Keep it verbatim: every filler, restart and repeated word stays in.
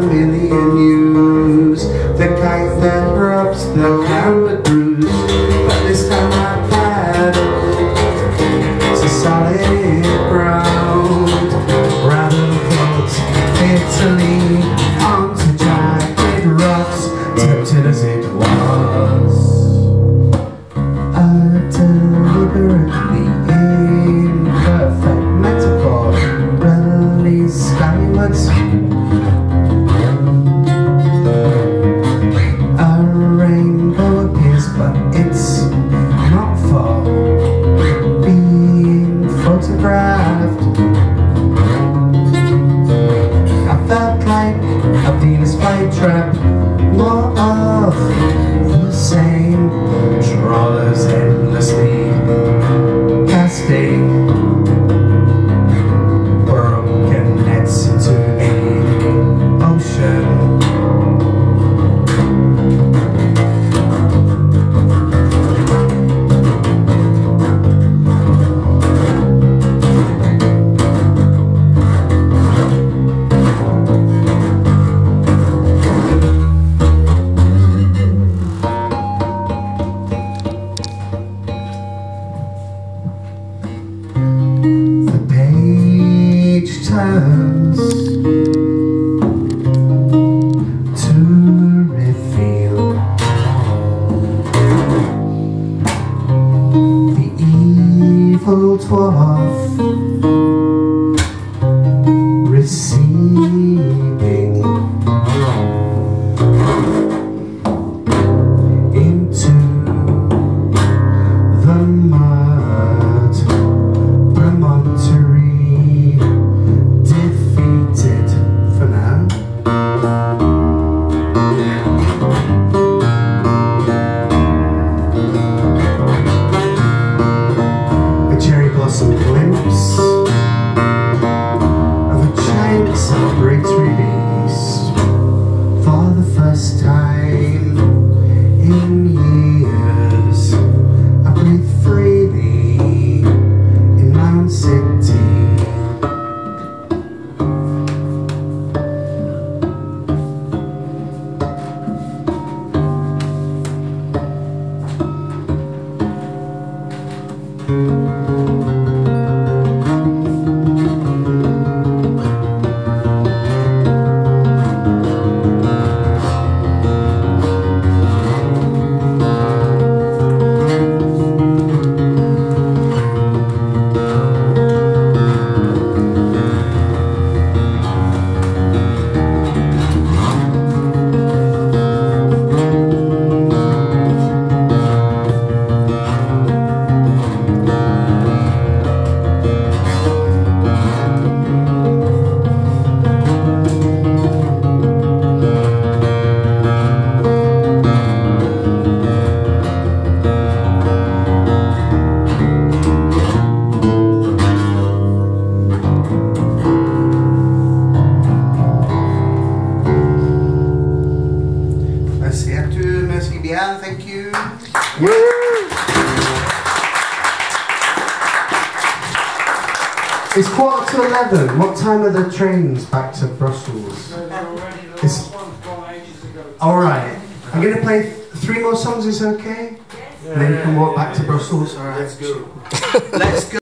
million views. The kite that drops the Pampered Bruise, but this time I've had it's a solid ground. Rather thought Italy onto jagged rocks, tempted as it was. A deliberately imperfect metaphor, release skywards. A rainbow appears, but it's not for being photographed. I felt like a Venus flytrap, more of the same. Trawlers endlessly casting broken nets into the ocean. Turns to reveal the evil dwarf receding into the mud promontory. For now, a cherry blossom glimpse of a giant celebratory beast for the first time in years. I breathe freely in my own city. Thank you. Woo! It's quarter to eleven. What time are the trains back to Brussels? It's all right. I'm going to play th three more songs. Is okay? Yeah. And then you can walk back to Brussels. All right. Let's go. Let's go.